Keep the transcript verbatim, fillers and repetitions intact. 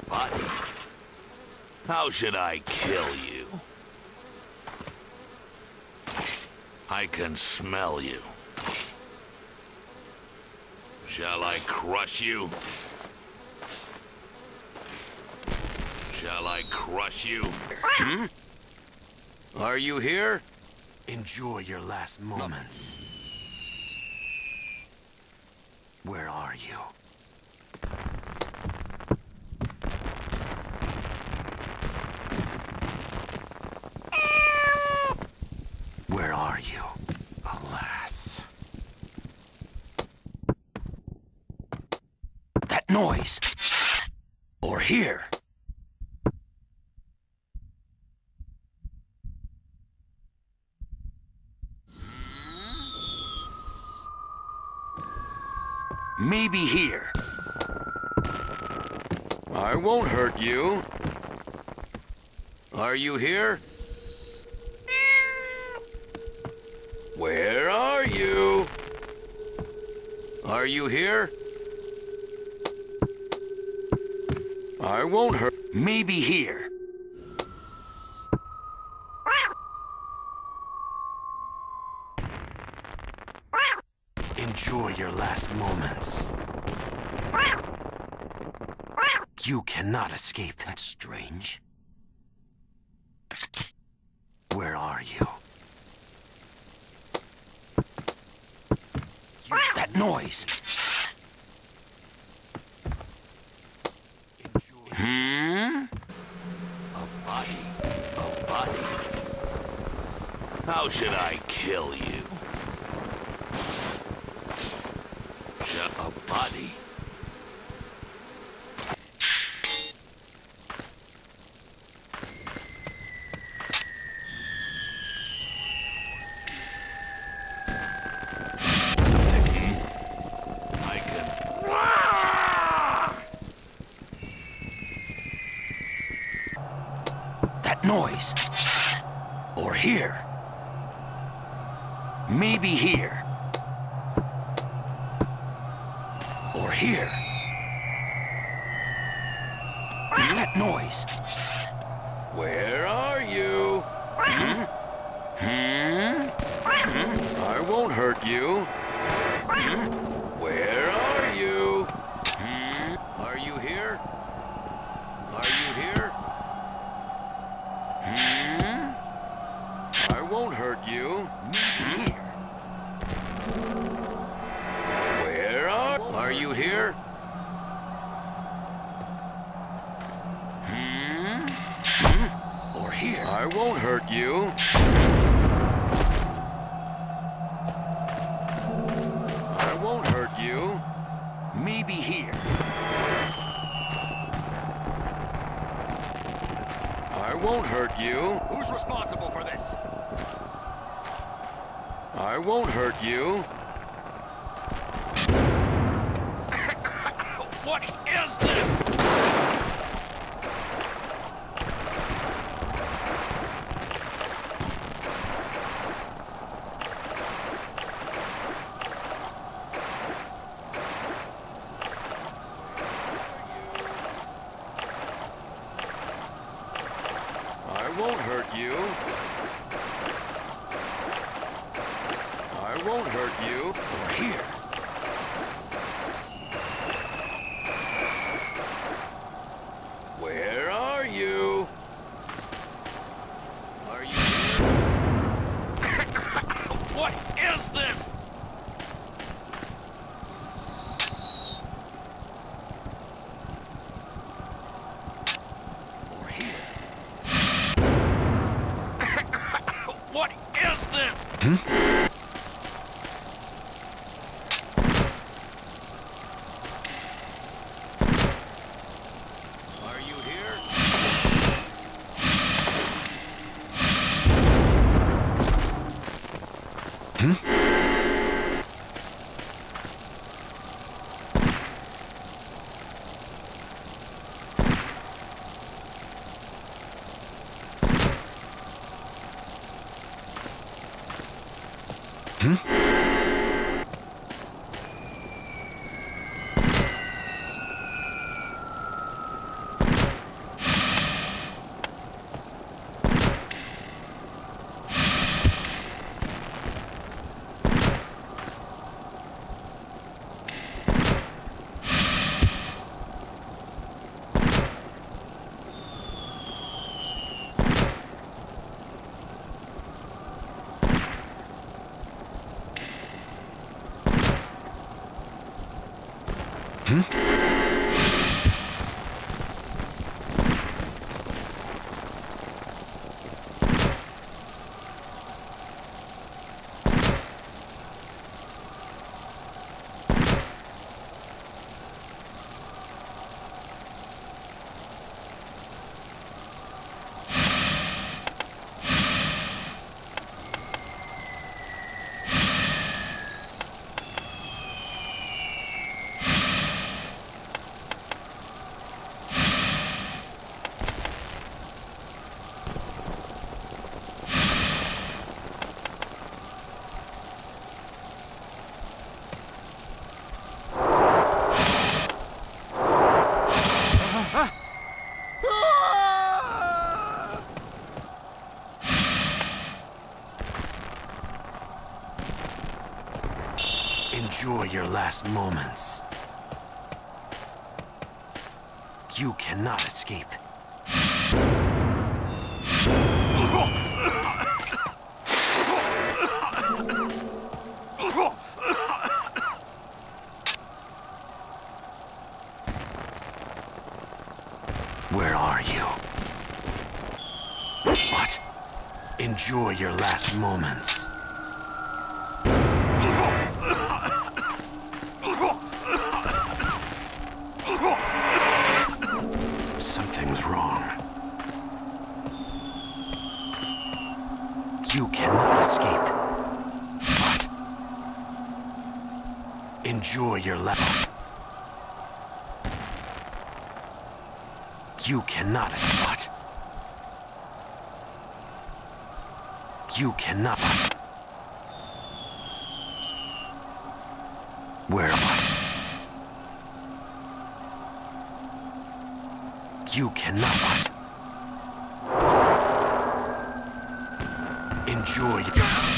buddy. How should I kill you? I can smell you. Shall I crush you? Shall I crush you? Hmm? Are you here? Enjoy your last moments. Where are you? Where are you? Alas. That noise! Or here! Maybe here. I won't hurt you. Are you here? Where are you? Are you here? I won't hurt. Maybe here. Enjoy your last moments. You cannot escape. That's strange. Where are you? you that noise! Enjoy. Hmm? A body. A body. How should I kill you? A body. I can. That noise. Or here. Maybe here. Or here. That noise. Where are you? Hmm? Hmm? Hmm? I won't hurt you. Hmm? Where are you? Hmm? Are you here? Are you here? Hmm? I won't hurt you. Hmm? Where are... Are you here? Hmm? Hmm? Or here. I won't hurt you. I won't hurt you. Maybe here. I won't hurt you. Who's responsible for this? I won't hurt you. What is this? I won't hurt you. I won't hurt you. Or here. Where are you? Are you here? What is this? Or here. What is this? Hmm? Hmm? Enjoy your last moments. You cannot escape. Where are you? What? Enjoy your last moments. Something's wrong. You cannot escape. What? Enjoy your last. You cannot escape. What? You cannot. Where? What? You cannot. Enjoy.